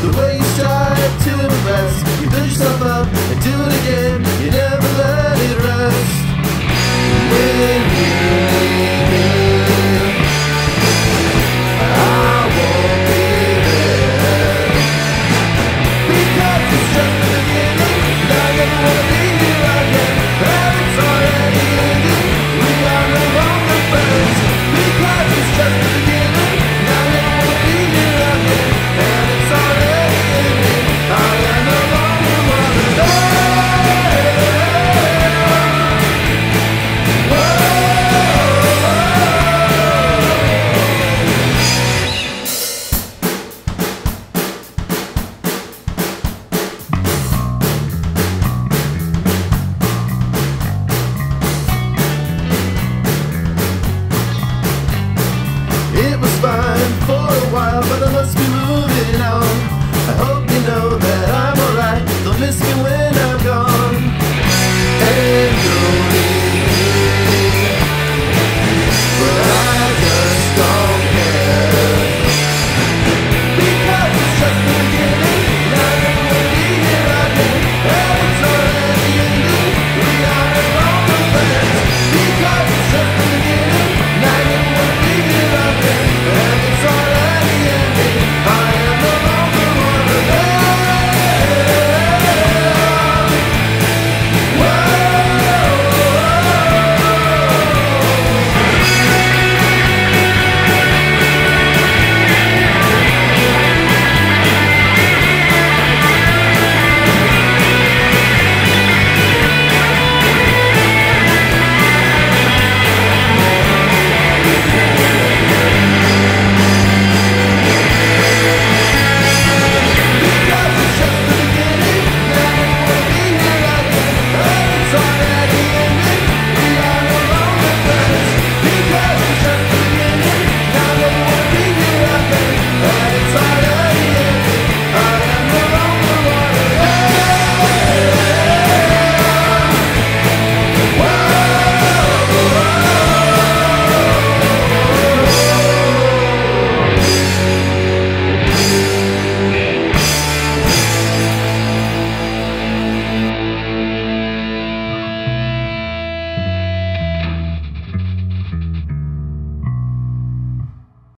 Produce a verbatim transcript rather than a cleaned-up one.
the way you strive to impress. You build yourself up and do it again. You never let it rest. When you leave, I won't be there, because it's just the beginning. I never wanna be here again, and it's already ending. We are no longer friends, because it's just the beginning. I never wanna be here again, and it's already ending. I am no longer wanna know. It was fine for a while, but I must be